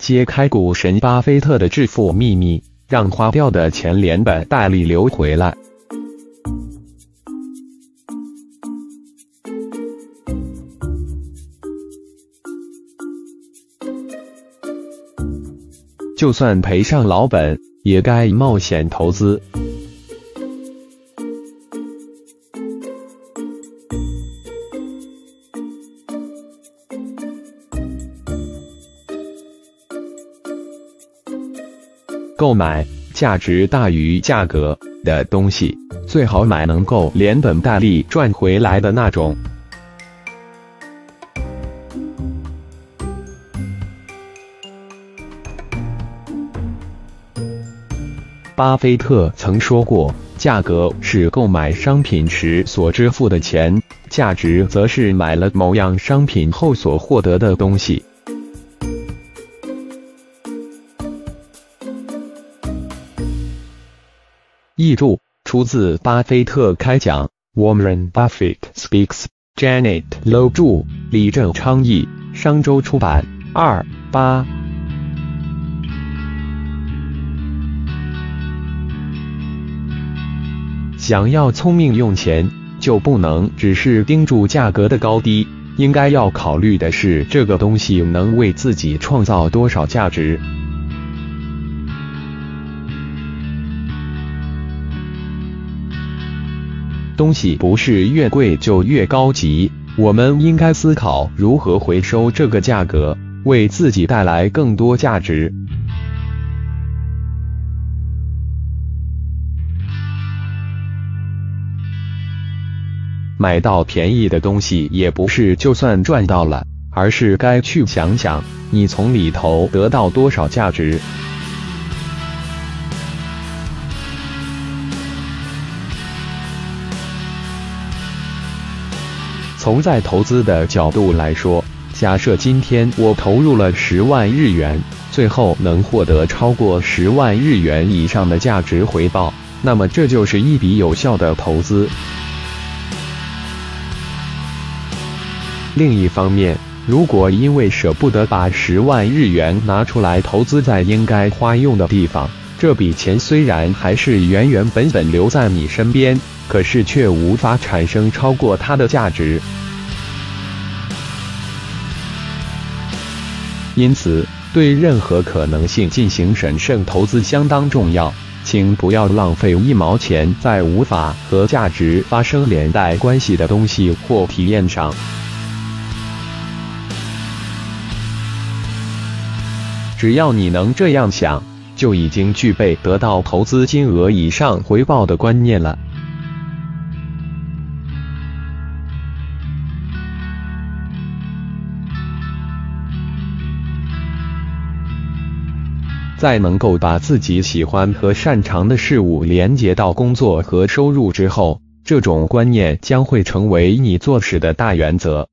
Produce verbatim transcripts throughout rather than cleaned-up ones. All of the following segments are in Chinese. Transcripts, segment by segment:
揭开股神巴菲特的致富秘密，让花掉的钱连本带利流回来。就算赔上老本，也该冒险投资。购买价值大于价格的东西，最好买能够连本带利赚回来的那种。巴菲特曾说过，价格是购买商品时所支付的钱，价值则是买了某样商品后所获得的东西。译注出自巴菲特开讲 Warren Buffett Speaks，Janet Low 著，李正昌译，商周出版。二八。想要聪明用钱，就不能只是盯住价格的高低，应该要考虑的是这个东西能为自己创造多少价值。东西不是越贵就越高级，我们应该思考如何回收这个价格，为自己带来更多价值。买到便宜的东西也不是就算赚到了，而是该去想想，你从里头得到多少价值。从在投资的角度来说，假设今天我投入了十万日元，最后能获得超过十万日元以上的价值回报，那么这就是一笔有效的投资。另一方面，如果因为舍不得把十万日元拿出来投资在应该花用的地方，这笔钱虽然还是原原本本留在你身边，可是却无法产生超过它的价值。因此，对任何可能性进行审慎投资相当重要，请不要浪费一毛钱在无法和价值发生连带关系的东西或体验上。只要你能这样想，就已经具备得到投资金额以上回报的观念了。在能够把自己喜欢和擅长的事物连接到工作和收入之后，这种观念将会成为你做事的大原则。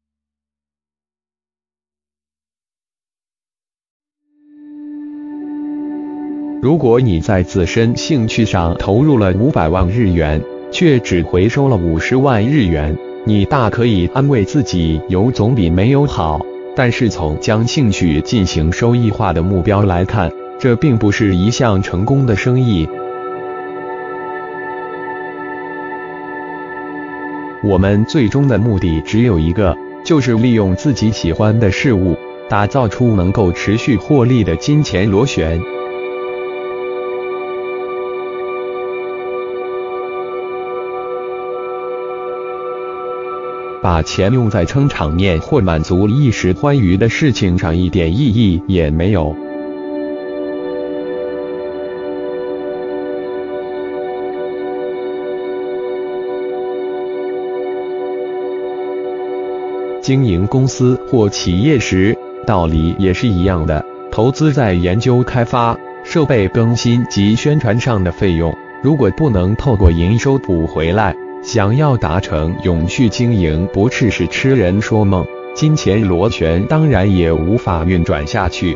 如果你在自身兴趣上投入了五百万日元，却只回收了五十万日元，你大可以安慰自己有总比没有好。但是从将兴趣进行收益化的目标来看，这并不是一项成功的生意。我们最终的目的只有一个，就是利用自己喜欢的事物，打造出能够持续获利的金钱螺旋。把钱用在撑场面或满足一时欢愉的事情上一点意义也没有。经营公司或企业时，道理也是一样的。投资在研究开发、设备更新及宣传上的费用，如果不能透过营收补回来，想要达成永续经营，不只是痴人说梦，金钱螺旋当然也无法运转下去。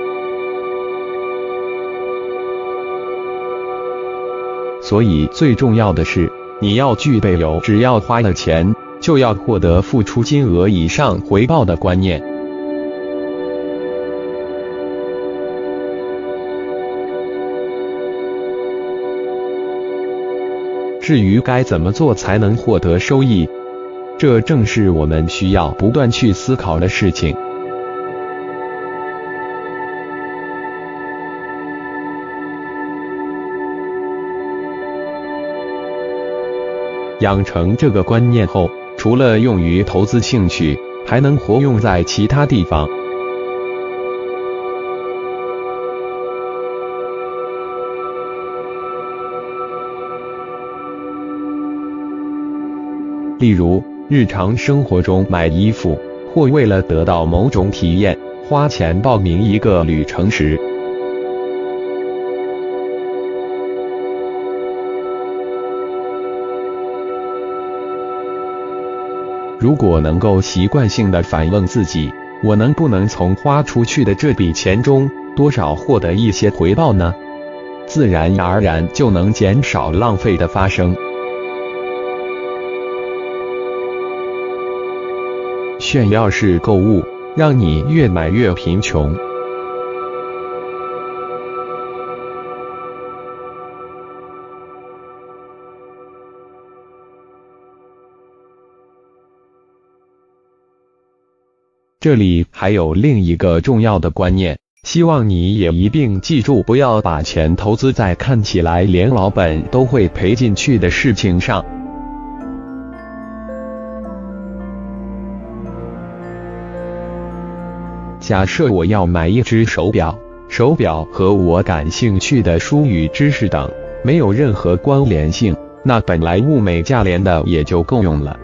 所以最重要的是，你要具备有只要花了钱，就要获得付出金额以上回报的观念。 至于该怎么做才能获得收益，这正是我们需要不断去思考的事情。养成这个观念后，除了用于投资兴趣，还能活用在其他地方。例如，日常生活中买衣服，或为了得到某种体验，花钱报名一个旅程时，如果能够习惯性地反问自己，我能不能从花出去的这笔钱中多少获得一些回报呢？自然而然就能减少浪费的发生。炫耀式购物，让你越买越贫穷。这里还有另一个重要的观念，希望你也一并记住，不要把钱投资在看起来连老本都会赔进去的事情上。假设我要买一只手表，手表和我感兴趣的书与知识等没有任何关联性，那本来物美价廉的也就够用了。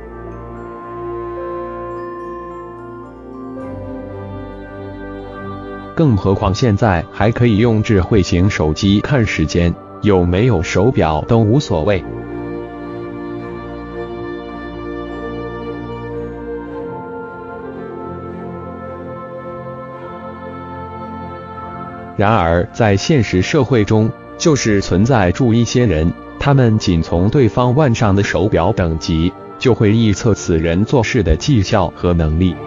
更何况现在还可以用智慧型手机看时间，有没有手表都无所谓。然而在现实社会中，就是存在住一些人，他们仅从对方腕上的手表等级，就会臆测此人做事的绩效和能力。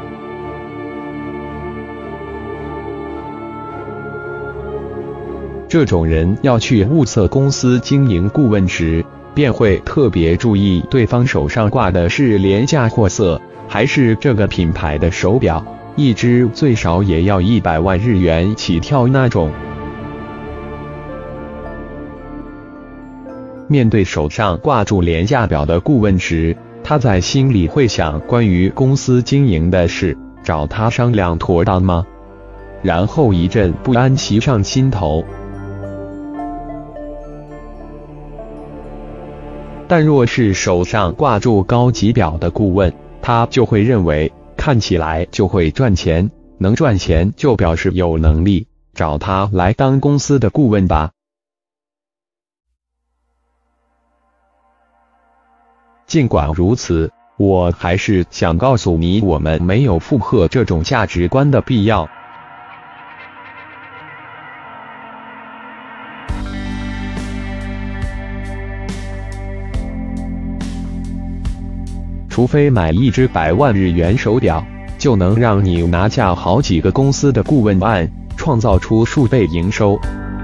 这种人要去物色公司经营顾问时，便会特别注意对方手上挂的是廉价货色，还是这个品牌的手表，一只最少也要一百万日元起跳那种。面对手上挂住廉价表的顾问时，他在心里会想关于公司经营的事，找他商量妥当吗？然后一阵不安袭上心头。但若是手上挂住高级表的顾问，他就会认为看起来就会赚钱，能赚钱就表示有能力，找他来当公司的顾问吧。尽管如此，我还是想告诉你，我们没有附和这种价值观的必要。除非买一只百万日元手表，就能让你拿下好几个公司的顾问案，创造出数倍营收。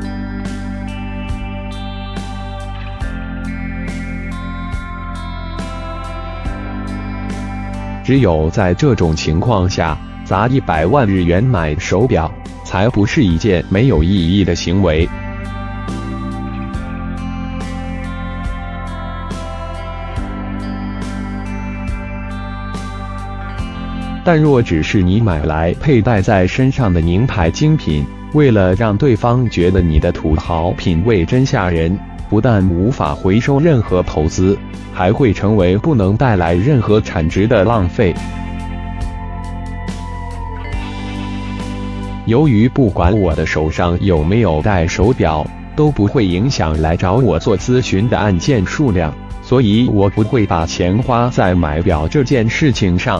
只有在这种情况下，砸一百万日元买手表，才不是一件没有意义的行为。但若只是你买来佩戴在身上的名牌精品，为了让对方觉得你的土豪品味真吓人，不但无法回收任何投资，还会成为不能带来任何产值的浪费。由于不管我的手上有没有戴手表，都不会影响来找我做咨询的案件数量，所以我不会把钱花在买表这件事情上。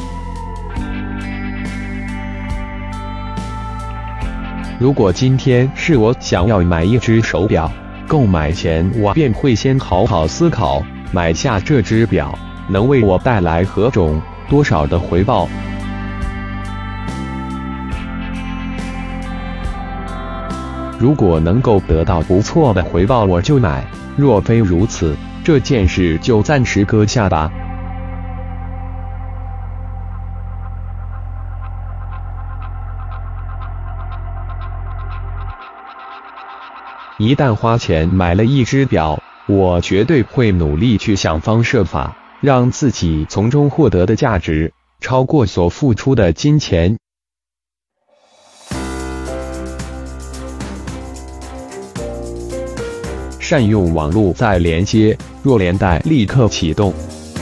如果今天是我想要买一只手表，购买前我便会先好好思考，买下这只表能为我带来何种多少的回报。如果能够得到不错的回报，我就买；若非如此， 这件事就暂时搁下吧。一旦花钱买了一只表，我绝对会努力去想方设法，让自己从中获得的价值超过所付出的金钱。善用网络再连接，弱连带立刻启动。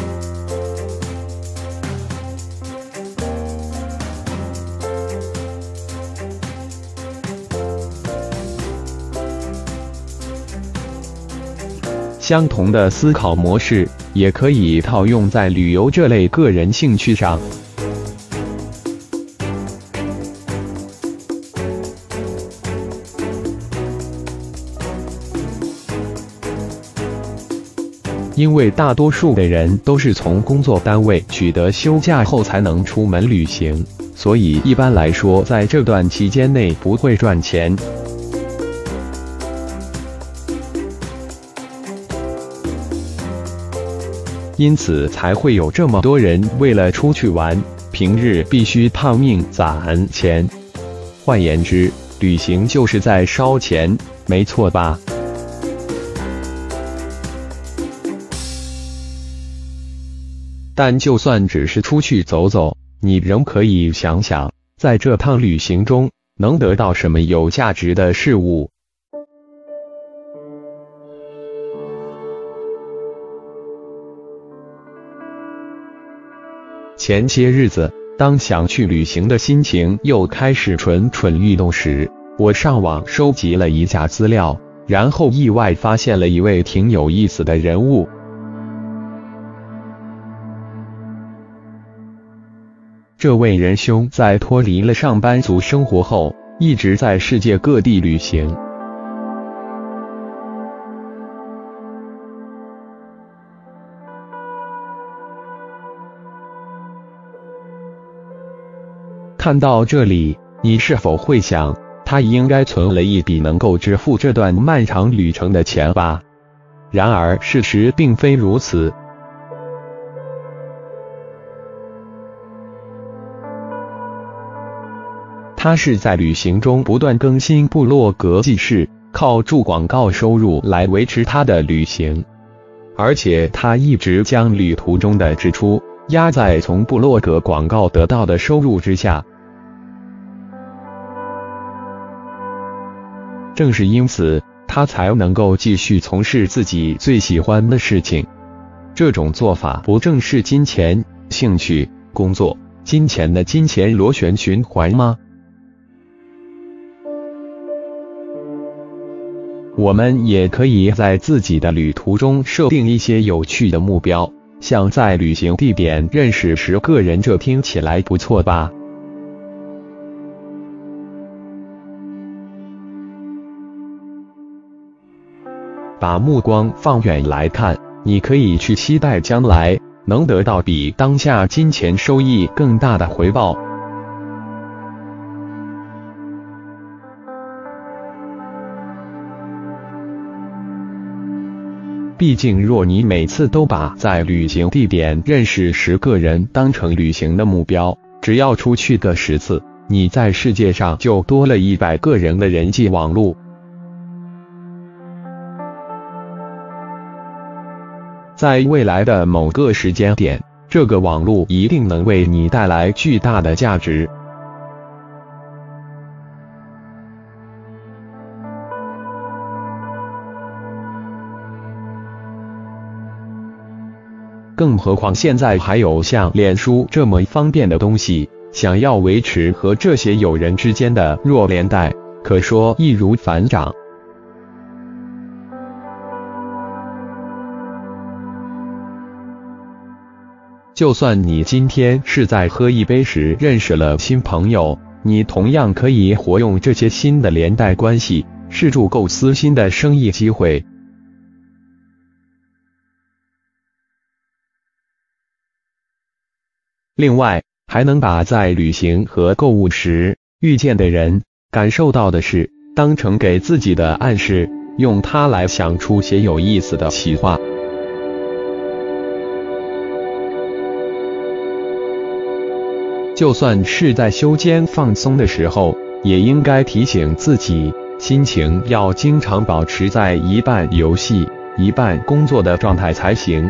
相同的思考模式也可以套用在旅游这类个人兴趣上。因为大多数的人都是从工作单位取得休假后才能出门旅行，所以一般来说在这段期间内不会赚钱。因此才会有这么多人为了出去玩，平日必须拼命攒钱。换言之，旅行就是在烧钱，没错吧？但就算只是出去走走，你仍可以想想，在这趟旅行中能得到什么有价值的事物。前些日子，当想去旅行的心情又开始蠢蠢欲动时，我上网收集了一下资料，然后意外发现了一位挺有意思的人物。这位仁兄在脱离了上班族生活后，一直在世界各地旅行。看到这里，你是否会想，他应该存了一笔能够支付这段漫长旅程的钱吧？然而事实并非如此。他是在旅行中不断更新部落格记事，靠注广告收入来维持他的旅行，而且他一直将旅途中的支出压在从部落格广告得到的收入之下。正是因此，他才能够继续从事自己最喜欢的事情。这种做法不正是金钱、兴趣、工作、金钱的金钱螺旋循环吗？我们也可以在自己的旅途中设定一些有趣的目标，像在旅行地点认识十个人，这听起来不错吧？把目光放远来看，你可以去期待将来能得到比当下金钱收益更大的回报。毕竟，若你每次都把在旅行地点认识十个人当成旅行的目标，只要出去个十次，你在世界上就多了一百个人的人际网络。在未来的某个时间点，这个网络一定能为你带来巨大的价值。更何况现在还有像脸书这么方便的东西，想要维持和这些友人之间的弱连带，可说易如反掌。就算你今天是在喝一杯时认识了新朋友，你同样可以活用这些新的连带关系，试图构思新的生意机会。另外，还能把在旅行和购物时遇见的人、感受到的事当成给自己的暗示，用它来想出些有意思的企划。 就算是在休间放松的时候，也应该提醒自己，心情要经常保持在一半游戏、一半工作的状态才行。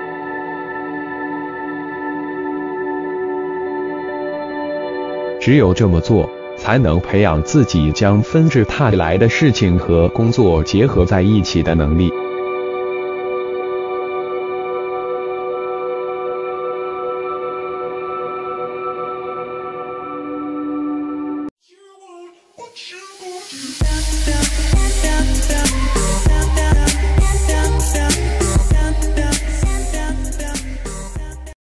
只有这么做，才能培养自己将纷至沓来的事情和工作结合在一起的能力。